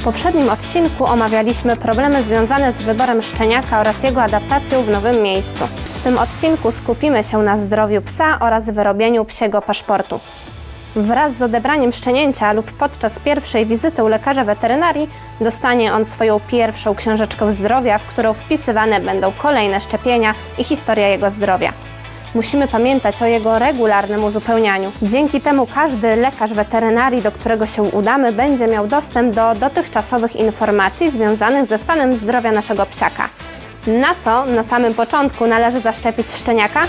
poprzednim odcinku omawialiśmy problemy związane z wyborem szczeniaka oraz jego adaptacją w nowym miejscu. W tym odcinku skupimy się na zdrowiu psa oraz wyrobieniu psiego paszportu. Wraz z odebraniem szczenięcia lub podczas pierwszej wizyty u lekarza weterynarii dostanie on swoją pierwszą książeczkę zdrowia, w którą wpisywane będą kolejne szczepienia i historia jego zdrowia. Musimy pamiętać o jego regularnym uzupełnianiu. Dzięki temu każdy lekarz weterynarii, do którego się udamy, będzie miał dostęp do dotychczasowych informacji związanych ze stanem zdrowia naszego psiaka. Na co na samym początku należy zaszczepić szczeniaka?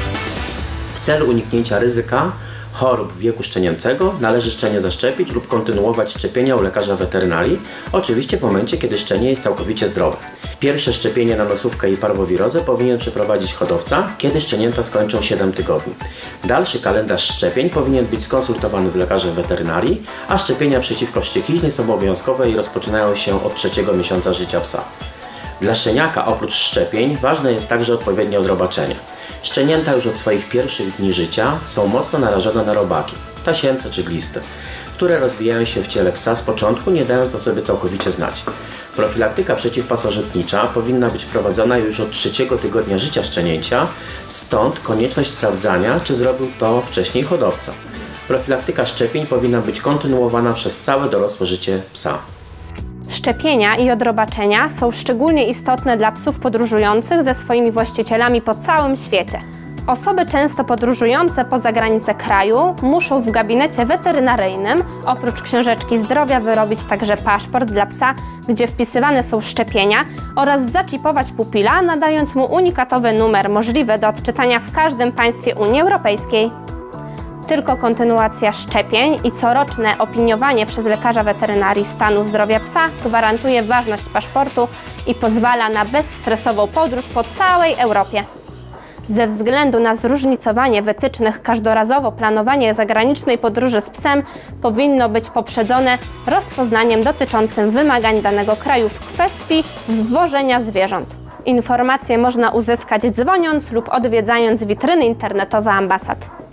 W celu uniknięcia ryzyka chorób wieku szczenięcego należy szczenię zaszczepić lub kontynuować szczepienia u lekarza weterynarii, oczywiście w momencie, kiedy szczenię jest całkowicie zdrowe. Pierwsze szczepienie na nosówkę i parwowirozę powinien przeprowadzić hodowca, kiedy szczenięta skończą 7 tygodni. Dalszy kalendarz szczepień powinien być skonsultowany z lekarzem weterynarii, a szczepienia przeciwko wściekliznie są obowiązkowe i rozpoczynają się od 3. miesiąca życia psa. Dla szczeniaka oprócz szczepień ważne jest także odpowiednie odrobaczenie. Szczenięta już od swoich pierwszych dni życia są mocno narażone na robaki, tasiemce czy gliste, które rozwijają się w ciele psa z początku, nie dając o sobie całkowicie znać. Profilaktyka przeciwpasożytnicza powinna być prowadzona już od 3. tygodnia życia szczenięcia, stąd konieczność sprawdzania, czy zrobił to wcześniej hodowca. Profilaktyka szczepień powinna być kontynuowana przez całe dorosłe życie psa. Szczepienia i odrobaczenia są szczególnie istotne dla psów podróżujących ze swoimi właścicielami po całym świecie. Osoby często podróżujące poza granice kraju muszą w gabinecie weterynaryjnym oprócz książeczki zdrowia wyrobić także paszport dla psa, gdzie wpisywane są szczepienia, oraz zaczipować pupila, nadając mu unikatowy numer możliwy do odczytania w każdym państwie Unii Europejskiej. Tylko kontynuacja szczepień i coroczne opiniowanie przez lekarza weterynarii stanu zdrowia psa gwarantuje ważność paszportu i pozwala na bezstresową podróż po całej Europie. Ze względu na zróżnicowanie wytycznych każdorazowo planowanie zagranicznej podróży z psem powinno być poprzedzone rozpoznaniem dotyczącym wymagań danego kraju w kwestii wwożenia zwierząt. Informacje można uzyskać dzwoniąc lub odwiedzając witryny internetowe ambasad.